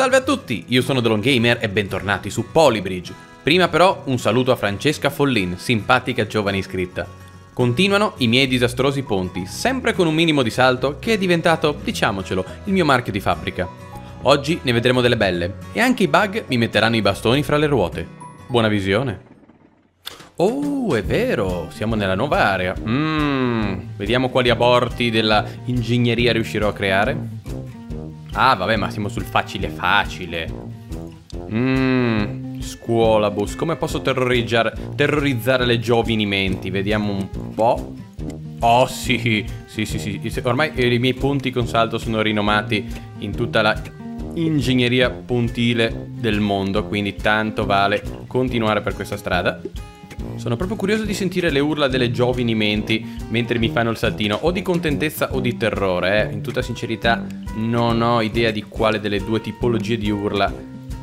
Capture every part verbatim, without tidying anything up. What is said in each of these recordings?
Salve a tutti, io sono DeLongGamer e bentornati su Polybridge. Prima però un saluto a Francesca Follin, simpatica giovane iscritta. Continuano i miei disastrosi ponti, sempre con un minimo di salto che è diventato, diciamocelo, il mio marchio di fabbrica. Oggi ne vedremo delle belle e anche i bug mi metteranno i bastoni fra le ruote. Buona visione. Oh, è vero, siamo nella nuova area. Mmm, vediamo quali aborti della ingegneria riuscirò a creare. Ah, vabbè, ma siamo sul facile facile. Mmm, scuolabus. Come posso terrorizzare, terrorizzare le giovani menti? Vediamo un po'. Oh, sì, sì, sì, sì. Ormai i miei punti con salto sono rinomati in tutta la ingegneria puntile del mondo, quindi tanto vale continuare per questa strada. Sono proprio curioso di sentire le urla delle giovani menti mentre mi fanno il saltino, o di contentezza o di terrore, eh. In tutta sincerità non ho idea di quale delle due tipologie di urla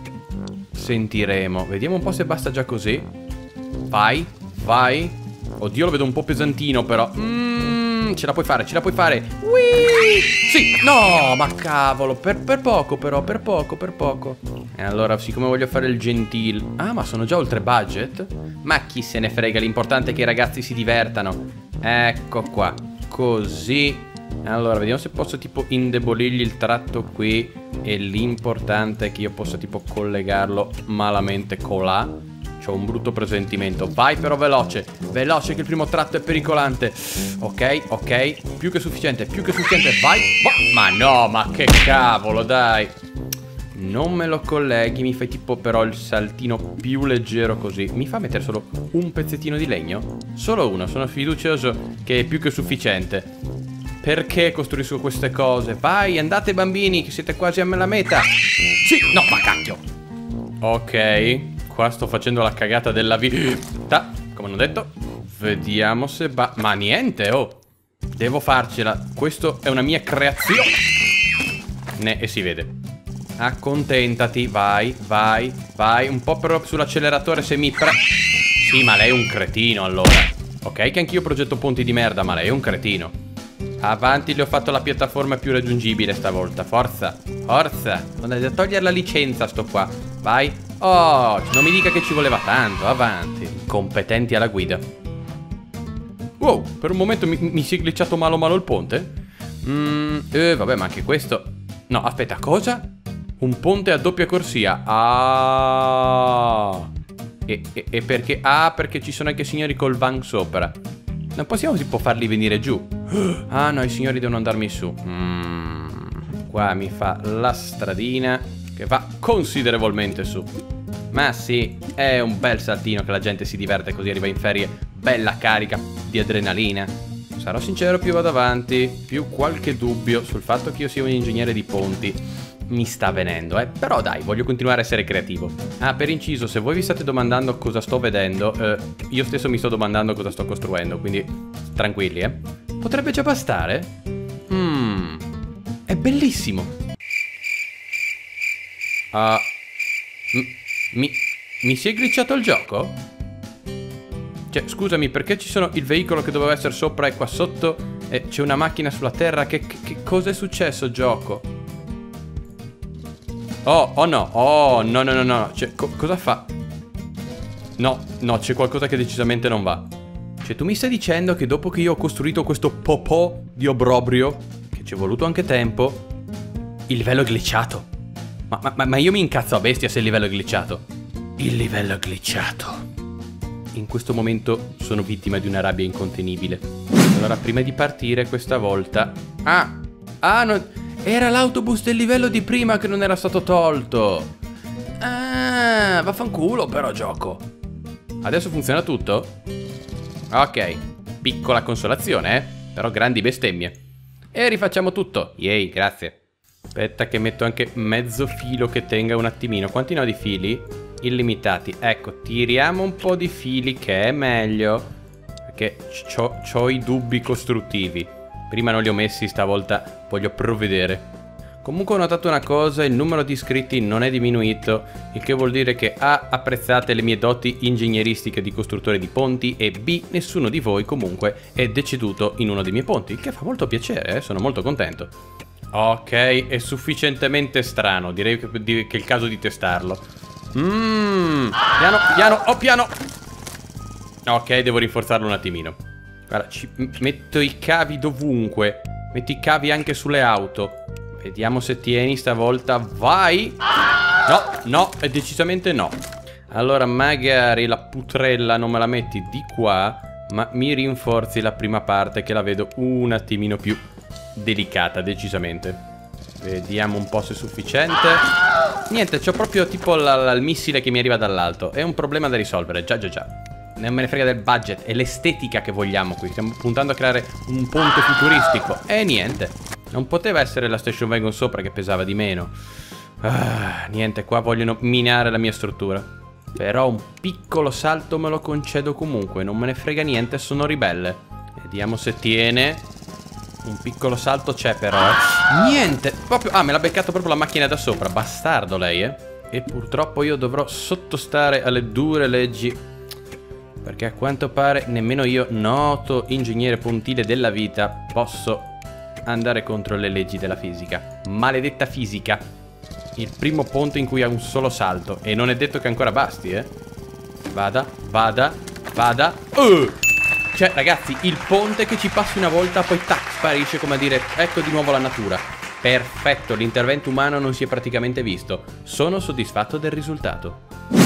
sentiremo. Vediamo un po' se basta già così. Vai, vai. Oddio, lo vedo un po' pesantino però. Mmm, ce la puoi fare, ce la puoi fare. Whee! Sì, no, ma cavolo, per, per poco però, per poco, per poco. E allora, siccome voglio fare il gentile. Ah, ma sono già oltre budget? Ma chi se ne frega, l'importante è che i ragazzi si divertano. Ecco qua, così. Allora, vediamo se posso tipo indebolirgli il tratto qui. E l'importante è che io possa tipo collegarlo malamente colà. C'ho un brutto presentimento. Vai però veloce, veloce che il primo tratto è pericolante. Ok, ok, più che sufficiente, più che sufficiente. Vai, ma no, ma che cavolo, dai. Non me lo colleghi, mi fai tipo però il saltino più leggero così. Mi fa mettere solo un pezzettino di legno? Solo uno, sono fiducioso che è più che sufficiente. Perché costruisco queste cose? Vai, andate bambini, che siete quasi alla meta. Sì, no, ma cacchio. Ok, qua sto facendo la cagata della vita, come hanno detto. Vediamo se va... Ma niente, oh. Devo farcela. Questo è una mia creazione. Ne, e si vede. Accontentati, vai, vai, vai. Un po' però sull'acceleratore se mi pre... Sì, ma lei è un cretino allora. Ok che anch'io progetto ponti di merda, ma lei è un cretino. Avanti, le ho fatto la piattaforma più raggiungibile stavolta. Forza, forza. Non è da togliere la licenza sto qua. Vai. Oh, non mi dica che ci voleva tanto, avanti. Competenti alla guida. Wow, per un momento mi, mi si è glitchato malo malo il ponte. Mm, eh, vabbè, ma anche questo... No, aspetta, cosa? Un ponte a doppia corsia. Ah. E, e, e perché? Ah, perché ci sono anche signori col van sopra. Non possiamo tipo farli venire giù. Ah no, i signori devono andarmi su. mm. Qua mi fa la stradina che va considerevolmente su. Ma sì, è un bel saltino che la gente si diverte così, arriva in ferie bella carica di adrenalina. Sarò sincero, più vado avanti, più qualche dubbio sul fatto che io sia un ingegnere di ponti mi sta venendo, eh. Però dai, voglio continuare a essere creativo. Ah, per inciso, se voi vi state domandando cosa sto vedendo, eh, io stesso mi sto domandando cosa sto costruendo, quindi tranquilli, eh. Potrebbe già bastare? Mmm, è bellissimo. Ah, uh, mi, mi si è glitchato il gioco? Cioè, scusami, perché ci sono il veicolo che doveva essere sopra e qua sotto e c'è una macchina sulla terra? Che, che, che cosa è successo, gioco? Oh, oh no, oh no no no no, cioè, co cosa fa? No, no, c'è qualcosa che decisamente non va. Cioè, tu mi stai dicendo che dopo che io ho costruito questo popò di obbrobrio, che ci è voluto anche tempo, il livello è glitchato? Ma, ma, ma io mi incazzo a bestia se il livello è glitchato. Il livello è glitchato. In questo momento sono vittima di una rabbia incontenibile. Allora, prima di partire questa volta... Ah, ah, no... Era l'autobus del livello di prima che non era stato tolto. Ah, vaffanculo però, gioco. Adesso funziona tutto? Ok, piccola consolazione, eh. Però grandi bestemmie. E rifacciamo tutto. Yay, grazie. Aspetta che metto anche mezzo filo che tenga un attimino. Quanti ne ho di fili? Illimitati. Ecco, tiriamo un po' di fili che è meglio, perché c'ho i dubbi costruttivi. Prima non li ho messi, stavolta voglio provvedere. Comunque ho notato una cosa, il numero di iscritti non è diminuito, il che vuol dire che A, apprezzate le mie doti ingegneristiche di costruttore di ponti, e B, nessuno di voi comunque è deceduto in uno dei miei ponti, il che fa molto piacere, eh? Sono molto contento. Ok, è sufficientemente strano. Direi che, che è il caso di testarlo. Mmm, piano, piano, oh piano. Ok, devo rinforzarlo un attimino. Guarda, ci metto i cavi dovunque. Metto i cavi anche sulle auto. Vediamo se tieni stavolta. Vai. No, no, è decisamente no. Allora magari la putrella non me la metti di qua, ma mi rinforzi la prima parte, che la vedo un attimino più delicata, decisamente. Vediamo un po' se è sufficiente. Niente, c'ho proprio tipo il missile che mi arriva dall'alto. È un problema da risolvere, già già già. Non me ne frega del budget, è l'estetica che vogliamo qui. Stiamo puntando a creare un ponte futuristico. E niente, non poteva essere la station wagon sopra che pesava di meno. Ah, niente, qua vogliono minare la mia struttura. Però un piccolo salto me lo concedo comunque. Non me ne frega niente, sono ribelle. Vediamo se tiene. Un piccolo salto c'è però, eh. Niente, proprio... Ah, me l'ha beccato proprio la macchina da sopra. Bastardo lei, eh. E purtroppo io dovrò sottostare alle dure leggi, perché a quanto pare nemmeno io, noto ingegnere pontile della vita, posso andare contro le leggi della fisica. Maledetta fisica. Il primo ponte in cui ha un solo salto. E non è detto che ancora basti, eh. Vada, vada, vada. uh! Cioè, ragazzi, il ponte che ci passi una volta, poi tac, sparisce, come a dire, ecco di nuovo la natura. Perfetto, l'intervento umano non si è praticamente visto. Sono soddisfatto del risultato.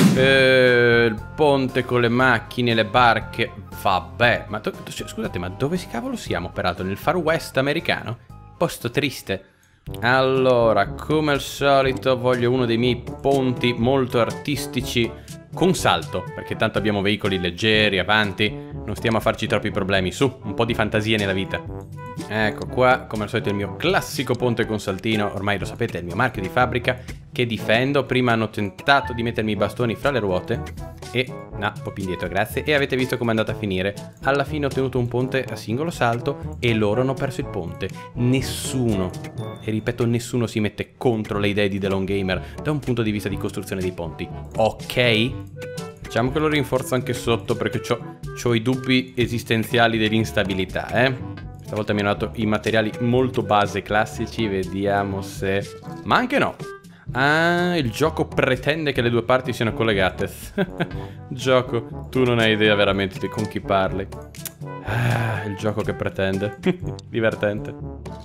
Eh, il ponte con le macchine, le barche. Vabbè, ma scusate, ma dove si cavolo siamo? Peraltro, nel Far West americano? Posto triste. Allora, come al solito voglio uno dei miei ponti molto artistici con salto, perché tanto abbiamo veicoli leggeri, avanti. Non stiamo a farci troppi problemi. Su, un po' di fantasia nella vita. Ecco qua, come al solito il mio classico ponte con saltino. Ormai lo sapete, è il mio marchio di fabbrica, che difendo. Prima hanno tentato di mettermi i bastoni fra le ruote e... no, un po' più indietro, grazie. E avete visto come è andata a finire. Alla fine ho ottenuto un ponte a singolo salto e loro hanno perso il ponte. Nessuno, e ripeto nessuno, si mette contro le idee di The Lone Gamer da un punto di vista di costruzione dei ponti. Ok? Diciamo che lo rinforzo anche sotto, perché ho i dubbi esistenziali dell'instabilità, eh? Stavolta mi hanno dato i materiali molto base classici. Vediamo se... ma anche no. Ah, il gioco pretende che le due parti siano collegate. Gioco, tu non hai idea veramente di con chi parli. Ah, il gioco che pretende. Divertente.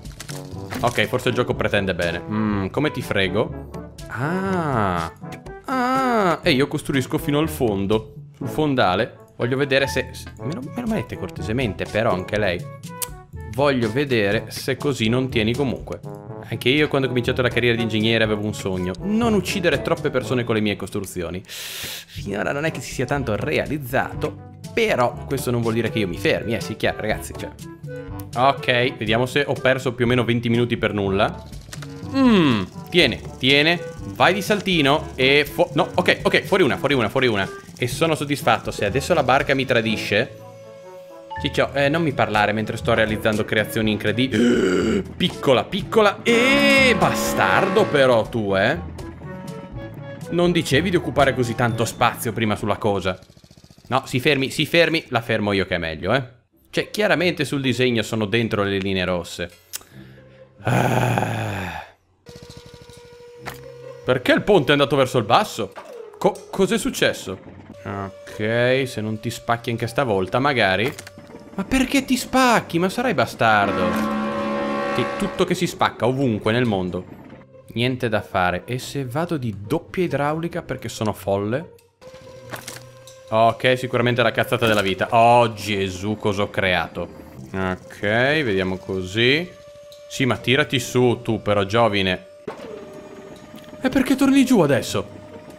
Ok, forse il gioco pretende bene. Mm, come ti frego? Ah. Ah, e io costruisco fino al fondo. Sul fondale. Voglio vedere se... Me lo, me lo mette cortesemente, però, anche lei. Voglio vedere se così non tieni comunque. Anche io, quando ho cominciato la carriera di ingegnere, avevo un sogno: non uccidere troppe persone con le mie costruzioni. Finora non è che si sia tanto realizzato, però questo non vuol dire che io mi fermi, eh, sì, chiaro, ragazzi, cioè. Ok, vediamo se ho perso più o meno venti minuti per nulla. Mmm, tiene, tiene. Vai di saltino e... Fu no, ok, ok, fuori una, fuori una, fuori una. E sono soddisfatto. Se adesso la barca mi tradisce... Ciccio, eh, non mi parlare mentre sto realizzando creazioni incredibili. Piccola, piccola. E bastardo però tu, eh. Non dicevi di occupare così tanto spazio prima sulla cosa. No, si fermi, si fermi. La fermo io che è meglio, eh. Cioè, chiaramente sul disegno sono dentro le linee rosse. Ah. Perché il ponte è andato verso il basso? Co cos'è successo? Ok, se non ti spacchi anche stavolta, magari... Ma perché ti spacchi? Ma sarai bastardo. Sì, tutto che si spacca ovunque nel mondo. Niente da fare. E se vado di doppia idraulica perché sono folle? Ok, sicuramente la cazzata della vita. Oh Gesù, cosa ho creato. Ok, vediamo così. Sì, ma tirati su tu però, giovine. E perché torni giù adesso?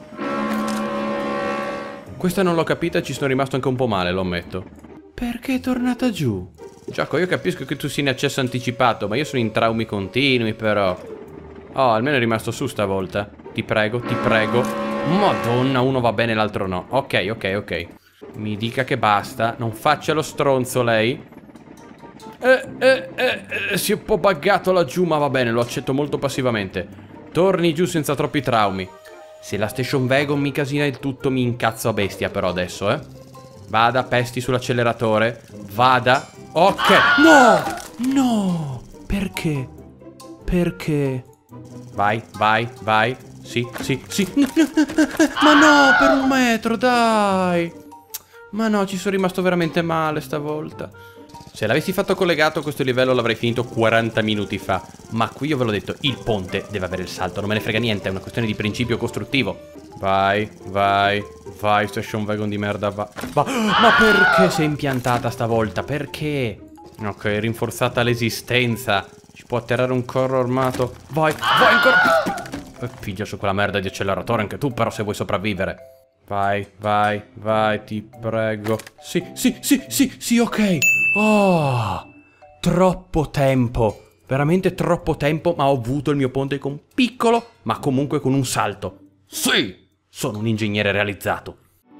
Questa non l'ho capita e ci sono rimasto anche un po' male, lo ammetto. Perché è tornata giù? Gioco, io capisco che tu sia in accesso anticipato, ma io sono in traumi continui, però. Oh, almeno è rimasto su stavolta. Ti prego, ti prego. Madonna, uno va bene, l'altro no. Ok, ok, ok. Mi dica che basta. Non faccia lo stronzo lei. Eh, eh, eh, eh, si è un po' buggato laggiù, ma va bene, lo accetto molto passivamente. Torni giù senza troppi traumi. Se la station wagon mi casina il tutto, mi incazzo a bestia però adesso, eh. Vada, pesti sull'acceleratore. Vada. Ok. No! No! Perché? perché? Vai, vai, vai. Sì, sì, sì. Ma no, per un metro, dai. Ma no, ci sono rimasto veramente male stavolta. Se l'avessi fatto collegato questo livello l'avrei finito quaranta minuti fa. Ma qui io ve l'ho detto, il ponte deve avere il salto. Non me ne frega niente, è una questione di principio costruttivo. Vai, vai, vai, station wagon di merda, va. va. Ma perché sei impiantata stavolta? Perché? Ok, rinforzata l'esistenza. Ci può atterrare un carro armato. Vai, vai ancora. Piglia su quella merda di acceleratore anche tu, però, se vuoi sopravvivere. Vai, vai, vai, ti prego. Sì, sì, sì, sì, sì, ok. Oh, troppo tempo. Veramente troppo tempo, ma ho avuto il mio ponte con piccolo, ma comunque con un salto. Sì, sono un ingegnere realizzato.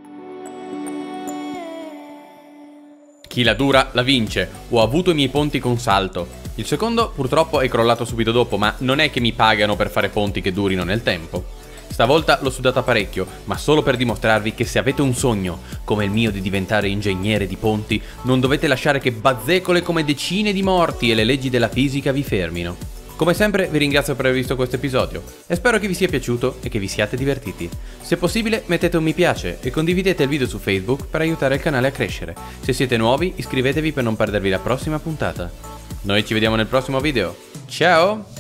Chi la dura la vince. Ho avuto i miei ponti con salto. Il secondo purtroppo è crollato subito dopo, ma non è che mi pagano per fare ponti che durino nel tempo. Stavolta l'ho sudata parecchio, ma solo per dimostrarvi che se avete un sogno, come il mio di diventare ingegnere di ponti, non dovete lasciare che bazzecole come decine di morti e le leggi della fisica vi fermino. Come sempre vi ringrazio per aver visto questo episodio e spero che vi sia piaciuto e che vi siate divertiti. Se possibile mettete un mi piace e condividete il video su Facebook per aiutare il canale a crescere. Se siete nuovi iscrivetevi per non perdervi la prossima puntata. Noi ci vediamo nel prossimo video. Ciao!